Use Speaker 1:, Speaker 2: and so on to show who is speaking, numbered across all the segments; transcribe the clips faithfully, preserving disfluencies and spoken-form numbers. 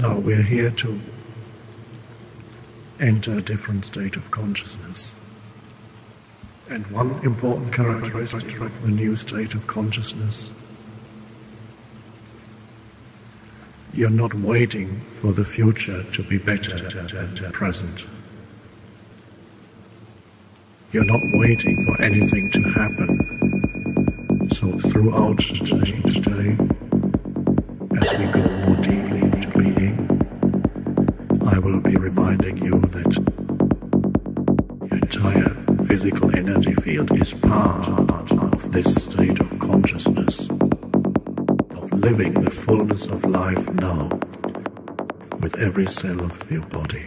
Speaker 1: Now we're here to enter a different state of consciousness. And one important characteristic of the new state of consciousness: you're not waiting for the future to be better than the present. You're not waiting for anything to happen. So throughout today, today, as we go more deeply into being, I will be reminding you that your entire physical energy field is part of this state of consciousness, of living the fullness of life now, with every cell of your body.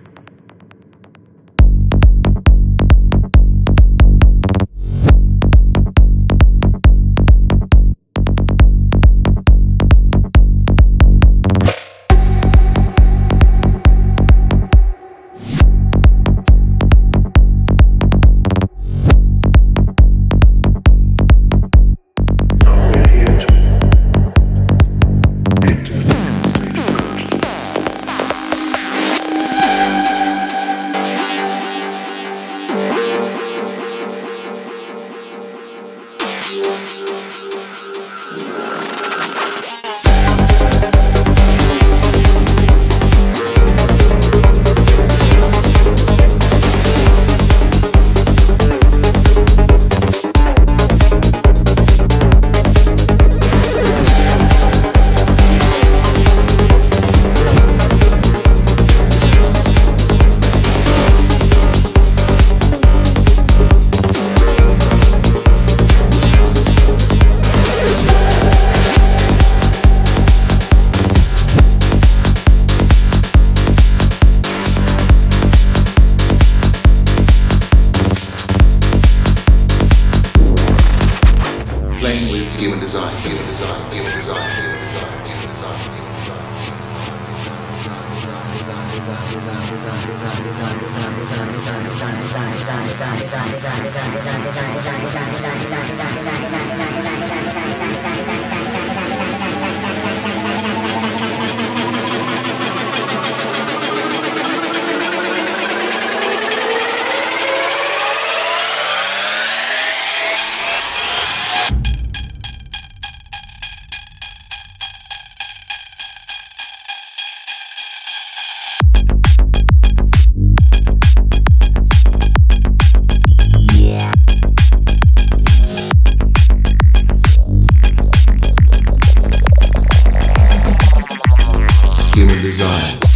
Speaker 2: Human design, human design, human design, human design, human design, human human design.